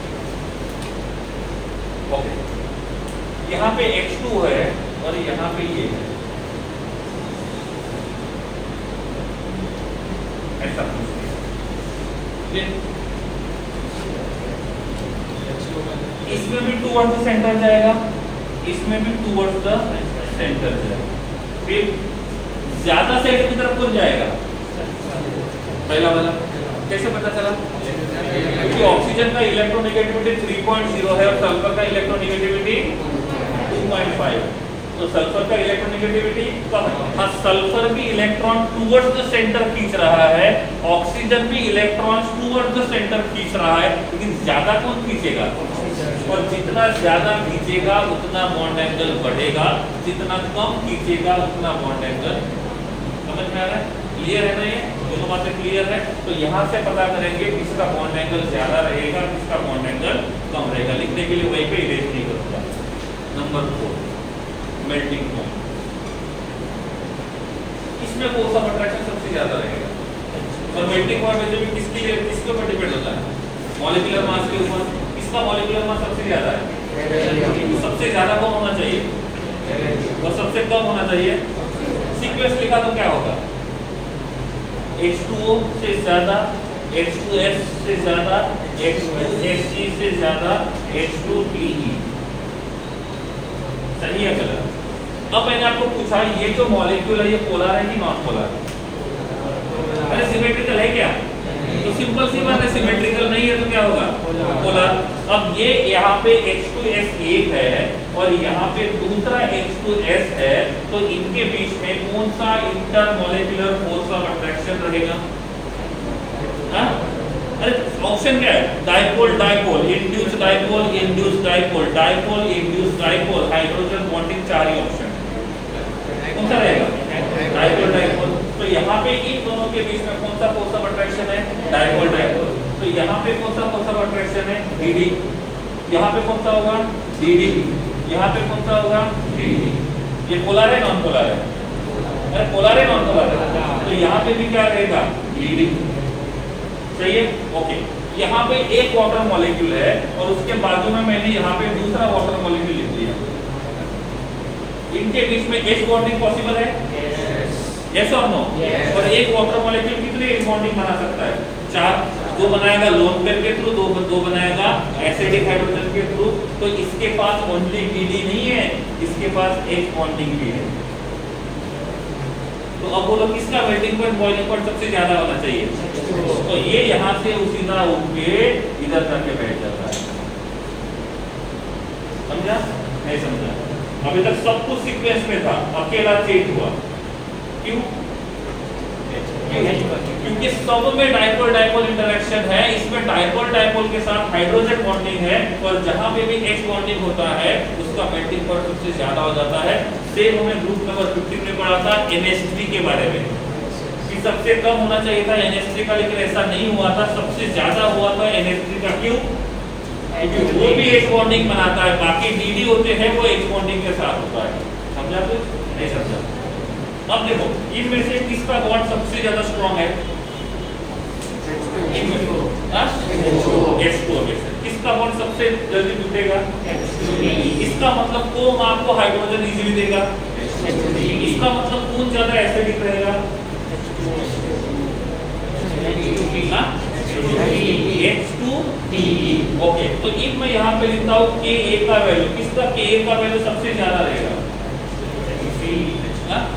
ओके, यहाँ पे एच टू है और यहाँ पे ये है, ऐसा इसमें भी टूवर्ड्स द सेंटर जाएगा, इसमें भी टूवर्ड्स द सेंटर जाएगा। फिर ज्यादा सेंटर की तरफ कौन जाएगा? पहला वाला। कैसे पता चला? क्योंकि ऑक्सीजन का इलेक्ट्रोनेगेटिविटी थ्री पॉइंट ज़ीरो है और सल्फर का इलेक्ट्रोनेगेटिविटी टू पॉइंट फाइव। तो सल्फर का इलेक्ट्रोनेगेटिविटी कम है। हाँ, सल्फर भी इलेक्ट्रॉन टुवर्ड्स द सेंटर खींच रहा है, ऑक्सीजन भी इलेक्ट्रॉन टुवर्ड्स द सेंटर खींच रहा है, लेकिन ज्यादा कौन खींचेगा? और जितना ज्यादा खींचेगा उतना बॉन्ड एंगल बढ़ेगा, जितना कम खींचेगा उतना बॉन्ड एंगल। समझ में आ रहा है? क्लियर है ना? ये दोनों बातें क्लियर है। तो यहाँ से पता करेंगे किसका बॉन्ड एंगल ज्यादा रहेगा, किसका बॉन्ड एंगल कम रहेगा। लिखने के लिए वहीं पे इरेज नहीं करूंगा। Number four, melting point. इसमें फोर्स ऑफ अट्रैक्शन सबसे ज्यादा रहेगा और मेल्टिंग पॉइंट में जो किसके लिए किसके ऊपर डिपेंड होता है? मॉलिक्यूलर मास के ऊपर। किसका मॉलिक्यूलर मास सबसे ज्यादा है? सबसे ज्यादा कौन होना चाहिए और सबसे कम होना चाहिए? सीक्वेंस लिखा तो क्या होगा? एच टू ओ से ज्यादा, एच टू एस से ज्यादा, एच टू एस सी से ज्यादा, एच टू टी ई। सही है गलत? अब मैंने आपको पूछा ये जो मॉलिक्यूल है ये पोलर है कि नॉन पोलर? अरे सिमेट्रिकल है क्या? तो सिंपल सी बात है, सिमेट्रिकल नहीं है तो क्या होगा? पोलर। अब ये यहाँ पे एच टू एस एक है और यहाँ पे दूसरा एच टू एस है, तो इनके बीच में कौन सा इंटरमॉलिक्यूलर फोर्स ऑफ अट्रैक्शन रहेगा? हाँ? अरे ऑप्शन क्या है? Dipole dipole, induced dipole, induced dipole, dipole induced dipole, hydrogen bonding, चार ही ऑप्शन। कौन सा रहेगा? Dipole dipole. तो यहाँ पे इन दोनों के बीच में कौन सा फोर्स ऑफ अट्रैक्शन है? Dipole dipole. तो यहाँ पे कौन सा फोर्स ऑफ अट्रैक्शन है? डीडी। यहाँ पे कौन सा होगा? डीडी। यहाँ पे कौन सा होगा? डीडी। ये पोलर है नॉन पोलर है? अरे पोलर है नॉन पोलर है? तो यहाँ पे भी क्या रहेगा? डीडी। सही है? ओके। यहाँ पे एक वाटर मॉलिक्यूल है और उसके बाजू में मैंने यहाँ पे दूसरा वाटर मॉलिक्यूल लिख दिया। इनके बीच में एच बॉन्डिंग पॉसिबल है? यस और नो? और एक वाटर मॉलिक्यूल कितने एच बॉन्डिंग बना सकता है? चार। दो बनाएगा लोन पेयर के थ्रू, दो दो बनाएगा एसिडिक हाइड्रोजन के थ्रू। तो इसके पास ओनली डीडी नहीं है, इसके पास एच बॉन्डिंग भी है। तो अब बोलो किसका मेल्टिंग पॉइंट बॉइलिंग पॉइंट सबसे ज्यादा होना चाहिए? तो ये यहाँ से सीधा उठ के इधर जाके बैठ जाता है। समझा? नहीं समझा? अभी तक सब कुछ सीक्वेंस में था, अकेला चेंज हुआ। क्यों? क्योंकि सब में डाइपोल डाइपोल इंटरेक्शन है, इसमें डाइपोल डाइपोल के साथ हाइड्रोजन बॉन्डिंग है और जहां पे भी एच बॉन्डिंग होता है उसका मेल्टिंग पॉइंट सबसे ज्यादा हो जाता है। सेम हमें ग्रुप नंबर फिफ्टीन में पढ़ा था एन एच थ्री के बारे में कि सबसे कम होना चाहिए था एन एच थ्री का, लेकिन ऐसा नहीं हुआ था, सबसे ज्यादा हुआ था एन एच थ्री का। क्यों? क्योंकि वो भी एच बॉन्डिंग बनाता है, बाकी डीडी होते हैं वो एच बॉन्डिंग के साथ होता है। समझा? कुछ नहीं समझा? अब देखो इनमें से किसका बॉन्ड सबसे ज्यादा स्ट्रॉन्ग है? एच टू ओ में से। किसका बॉन्ड सबसे जल्दी टूटेगा? इसका मतलब कौन आपको हाइड्रोजन इजीली देगा? इसका मतलब कौन ज्यादा एसिडिक रहेगा? एच टू ओके, तो इफ मैं यहाँ पे लिखता हूँ के ए का वैल्यू, किसका के ए का वैल्यू सबसे ज्यादा रहेगा? हा?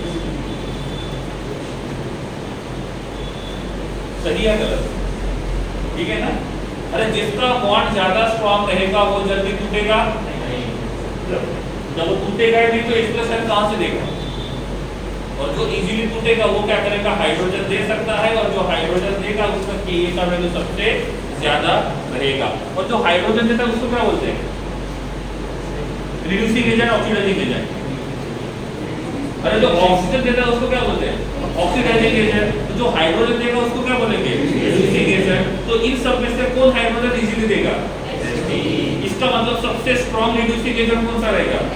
सही है गलत? ठीक है ना? अरे जिसका बॉन्ड ज्यादा स्ट्रॉन्ग रहेगा वो जल्दी टूटेगा, जब वो टूटेगा नहीं तो एक्सप्रेशन कहां से देगा? और जो इजीली टूटेगा वो क्या करेगा? हाइड्रोजन दे सकता है, और जो हाइड्रोजन देगा उसका के ए का वैल्यू सबसे ज्यादा रहेगा। और जो हाइड्रोजन देता है उसको क्या बोलते हैं? Reducing agent, oxidising agent. अरे जो ऑक्सीजन देता है उसको क्या बोलते हैं? Oxidising agent. तो जो हाइड्रोजन देगा उसको क्या बोलेंगे? Reducing agent. तो इन सब में से कौन हाइड्रोजन इजीली देगा? इसका मतलब सबसे स्ट्रॉन्ग रिड्यूसिंग एजेंट कौन सा रहेगा?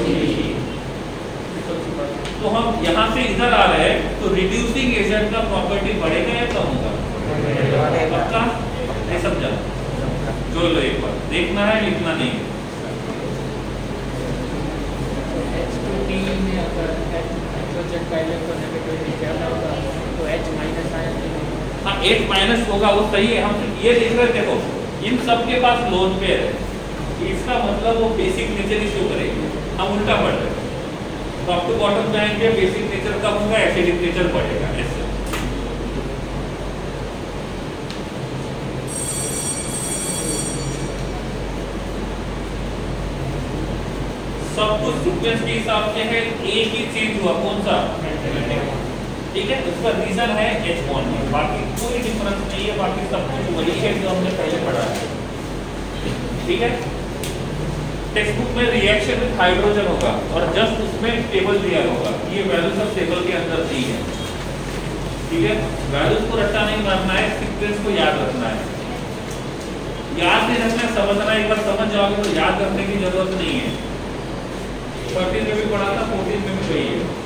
तो हम यहाँ से इधर आ रहे हैं, तो रिड्यूसिंग एजेंट का प्रॉपर्टी बढ़ेगा या कम होगा? पक्का? नहीं समझा? जो लो एक बार देखना है, लिखना नहीं है। एच टू टी में अगर हाइड्रोजन का इलेक्ट्रोनेगेटिविटी ज्यादा होगा तो H माइनस आयन, हाँ H माइनस होगा, वो सही है। हम ये देख रहे थे, देखो इन सब के पास लोन पेयर है, इसका मतलब वो बेसिक नेचर इश्यू करेगी। हम उल्टा पढ़ रहे हैं, टॉप टू बॉटम जाएंगे, बेसिक नेचर कम होगा, एसिडिक नेचर बढ़ेगा। ऐसे सब कुछ सीक्वेंस के हिसाब से है, एक ही चेंज हुआ, कौन सा? ठीक है, उसका रीजन है H बॉन्ड, बाकी कोई डिफरेंस नहीं है, बाकी सब कुछ वही है जो हमने पहले पढ़ा है। ठीक है, टेक्स्ट बुक में रिएक्शन विद हाइड्रोजन होगा और जस्ट उसमें टेबल दिया होगा, ये वैल्यू सब टेबल के अंदर दी है। ठीक है, वैल्यूज को रट्टा नहीं मारना है, सीक्वेंस को याद रखना है। याद नहीं रखना, समझना, एक बार समझ जाओगे तो याद रखने की जरूरत नहीं है। थर्टीन में भी पढ़ा था, फोर्टीन में भी वही है।